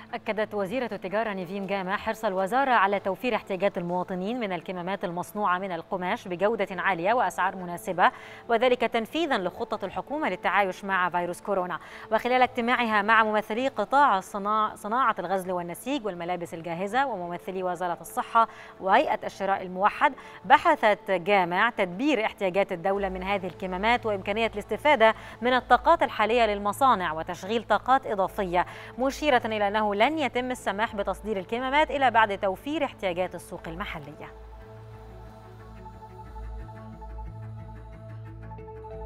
أكدت وزيرة التجارة نيفين جامع حرص الوزارة على توفير احتياجات المواطنين من الكمامات المصنوعة من القماش بجودة عالية وأسعار مناسبة، وذلك تنفيذا لخطة الحكومة للتعايش مع فيروس كورونا. وخلال اجتماعها مع ممثلي قطاع صناعة الغزل والنسيج والملابس الجاهزة وممثلي وزارة الصحة وهيئة الشراء الموحد، بحثت جامع تدبير احتياجات الدولة من هذه الكمامات وإمكانية الاستفادة من الطاقات الحالية للمصانع وتشغيل طاقات إضافية، مشيرة إلى أنه لن يتم السماح بتصدير الكمامات إلا بعد توفير احتياجات السوق المحلية.